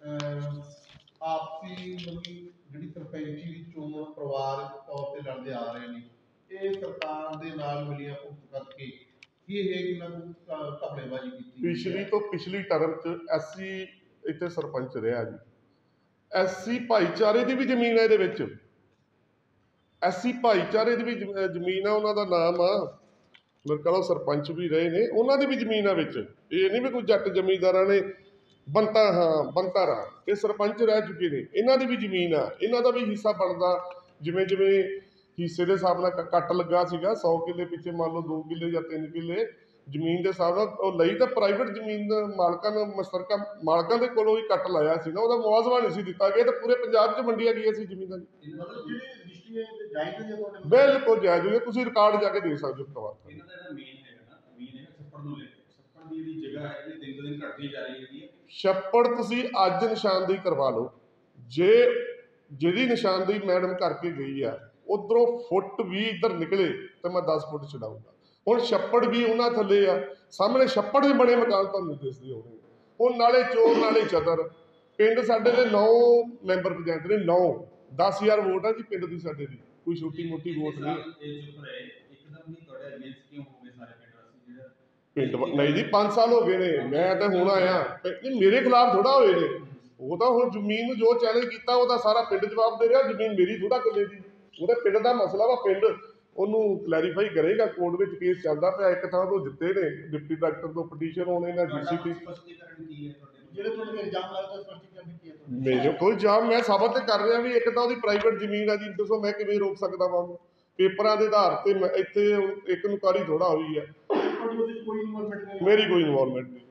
ਆਪਸੀ ਜਿਹੜੀ ਸਰਪੰਚੀ ਦੀ ਚੋਣ ਪਰਿਵਾਰਕ ਤੌਰ ਤੇ ਲੜਦੇ ਆ ਰਹੇ ਨੇ, ਇਹ ਸਰਕਾਰ ਦੇ ਨਾਲ ਮਿਲੀਆਂ ਭੁਗਤ ਕਰਕੇ ਇਹ ਇਹਨਾਂ ਨੂੰ ਘਪਲੇਬਾਜ਼ੀ ਕੀਤੀ। ਪਿਛਲੀ ਤੋਂ ਪਿਛਲੀ ਟਰਮ 'ਚ SC ਇੱਥੇ ਸਰਪੰਚ ਰਿਹਾ ਜੀ। SC ਭਾਈਚਾਰੇ ਦੀ ਵੀ ਜ਼ਮੀਨ ਹੈ ਇਹਦੇ ਵਿੱਚ, SC ਭਾਈਚਾਰੇ ਦੀ ਵੀ ਜ਼ਮੀਨ ਆ, ਉਹਨਾਂ ਦਾ ਨਾਮ ਆ ਮੇਰੇ ਕੋਲ, ਸਰਪੰਚ ਵੀ ਰਹੇ ਨੇ, ਉਹਨਾਂ ਦੀ ਵੀ ਜ਼ਮੀਨ ਆ ਵਿੱਚ। ਇਹ ਨਹੀਂ ਵੀ ਕੋਈ ਜੱਟ ਜ਼ਮੀਂਦਾਰਾਂ ਨੇ ਬੰਤਾਰਾ, ਇਹ ਸਰਪੰਚ ਰਹਿ ਚੁੱਕੇ ਨੇ, ਇਹਨਾਂ ਦੀ ਵੀ ਜ਼ਮੀਨ ਆ, ਇਹਨਾਂ ਦਾ ਵੀ ਹਿੱਸਾ ਬਣਦਾ। ਜਿਵੇਂ ਹਿੱਸੇ ਦੇ ਹਿਸਾਬ ਨਾਲ ਕੱਟ ਲੱਗਾ ਸੀਗਾ, 100 ਕਿੱਲੇ ਪਿੱਛੇ ਮੰਨ ਲਓ 2 ਕਿੱਲੇ ਜਾਂ 3 ਕਿੱਲੇ, ਜ਼ਮੀਨ ਦੇ ਹਿਸਾਬ ਨਾਲ ਉਹ ਲਈ ਤਾਂ ਪ੍ਰਾਈਵੇਟ ਜ਼ਮੀਨ ਮਾਲਕਾਂ ਨੇ ਮੁਸ਼ਤਰਕਾ ਮਾਲਕਾਂ ਦੇ ਕੋਲੋਂ ਹੀ ਕੱਟ ਲਾਇਆ ਸੀ ਨਾ, ਉਹਦਾ ਮੁਆਵਜ਼ਾ ਨਹੀਂ ਸੀ ਦਿੱਤਾ ਗਿਆ, ਤਾਂ ਪੂਰੇ ਪੰਜਾਬ 'ਚ ਵੰਡੀਆਂ ਗਈਆਂ ਸੀ ਜ਼ਮੀਨਾਂ ਜੀ। ਮਤਲਬ ਜਿਹੜੀ ਰਜਿਸਟਰੀ ਹੈ ਜਾਇਜ਼ ਹੈ ਤੁਹਾਡੇ ਬਿਲਕੁਲ ਜਾਇਜ਼ ਹੋਈ, ਤੁਸੀਂ ਰਿਕਾਰਡ ਜਾ ਕੇ ਦੇਖ ਸਕਦੇ ਹੋ ਪਰਿਵਾਰ। ਇਹਨਾਂ ਦਾ ਜਿਹੜਾ ਮੇਨ ਹੈਗਾ ਛੱਪੜ ਨੂੰ ਲੈ ਕੇ, ਛੱਪੜ ਦੀ ਜਿਹੜੀ ਜਗ੍ਹਾ ਹੈ ਇਹ ਦਿਨ ਦਿਨ ਘਟਦੀ ਜਾ ਰਹੀ ਹੈਗੀ ਹੈ। ਛੱਪੜ ਤੁਸੀਂ ਅੱਜ ਨਿਸ਼ਾਨਦੇਹੀ ਕਰਵਾ ਲਓ, ਜੇ ਜਿਹੜੀ ਨਿਸ਼ਾਨਦੇਹੀ ਮੈਡਮ ਕਰਕੇ ਗਈ ਆ ਉਧਰੋਂ ਫੁੱਟ ਵੀ ਇੱਧਰ ਨਿਕਲੇ ਤਾਂ ਮੈਂ 10 ਫੁੱਟ ਛਡਾਊਂਗਾ। ਹੁਣ ਛੱਪੜ ਵੀ ਉਹਨਾਂ ਥੱਲੇ ਆ, ਸਾਹਮਣੇ ਛੱਪੜ ਦੇ ਬਣੇ ਮਕਾਨ ਤੁਹਾਨੂੰ ਦਿਸਦੇ ਹੋਣੇ। ਹੁਣ ਨਾਲੇ ਚੋਰ ਨਾਲੇ ਚਦਰ। ਪਿੰਡ ਸਾਡੇ ਦੇ 9 ਮੈਂਬਰ ਪੰਚਾਇਤ ਨੇ, 9 10,000 ਵੋਟ ਆ ਜੀ ਪਿੰਡ ਦੀ ਸਾਡੇ ਦੀ, ਕੋਈ ਛੋਟੀ ਮੋਟੀ ਵੋਟ ਨਹੀਂ। ਇਹ ਚੁੱਪ ਰਹੇ ਇੱਕਦਮ ਹੀ ਤੁਹਾਡੇ ਅਗੇਂਸਟ ਕਿਉਂ ਹੋ ਗਏ ਸਾਰੇ ਪਿੰਡ ਵਾਸੀ? ਜਿਹੜਾ ਪਿੰਡ ਨਹੀਂ ਜੀ 5 ਸਾਲ ਹੋ ਗਏ ਨੇ, ਮੈਂ ਤਾਂ ਹੁਣ ਆਇਆ, ਨਹੀਂ ਮੇਰੇ ਖਿਲਾਫ ਥੋੜਾ ਹੋਏ ਨੇ। ਉਹ ਤਾਂ ਹੁਣ ਜ਼ਮੀਨ ਨੂੰ ਜੋ ਚੈਲੰਜ ਕੀਤਾ ਉਹਦਾ ਸਾਰਾ ਪਿੰਡ ਜਵਾਬ ਦੇ ਰਿਹਾ, ਜ਼ਮੀਨ ਮੇਰੀ ਥੋੜਾ ਇਕੱਲੇ ਦੀ, ਉਹਦੇ ਪਿੰਡ ਦਾ ਮਸਲਾ ਵਾ, ਪਿੰਡ ਉਹਨੂੰ ਕਲੈਰੀਫਾਈ ਕਰੇਗਾ। ਕੋਰਟ ਵਿੱਚ ਕੇਸ ਚੱਲਦਾ ਪਿਆ, ਇੱਕ ਥਾਂ ਤੋਂ ਜਿੱਤੇ ਨੇ ਡਿਪਟੀ ਡਾਇਰੈਕਟਰ ਤੋਂ ਪਟੀਸ਼ਨ ਹੋਣੇ ਨਾ ਜੀਸੀਪੀ। ਸਪਸ਼ਟੀਕਰਨ ਕੀ ਹੈ ਤੁਹਾਡੇ ਕੋਲ? ਜਿਹੜੇ ਤੁਹਾਡੇ ਇਲਜ਼ਾਮ ਲਾਏ ਤਾਂ ਸਪਸ਼ਟੀਕਰਨ ਕੀ ਹੈ ਤੁਹਾਡੇ? ਮੇਰੇ ਕੋਈ ਇਲਜ਼ਾਮ ਮੈਂ ਸਾਬਤ ਤੇ ਕਰ ਰਿਹਾ ਵੀ ਇੱਕ ਤਾਂ ਉਹਦੀ ਪ੍ਰਾਈਵੇਟ ਜ਼ਮੀਨ ਆ ਜੀ, ਦੱਸੋ ਮੈਂ ਕਿਵੇਂ ਰੋਕ ਸਕਦਾ ਵਾਂ? ਪੇਪਰਾਂ ਦੇ ਆਧਾਰ ਤੇ ਇੱਥੇ ਇੱਕ ਨੁਕਾਰੀ ਥੋੜਾ ਹੋਈ ਹੈ, ਤੁਹਾਡੀ ਉਹਦੇ 'ਚ ਕੋਈ ਇਨਵੋਲਵਮੈਂਟ ਨਹੀਂ? ਮੇਰੀ ਕੋਈ ਇਨਵੋਲਵਮੈਂਟ ਨਹੀਂ।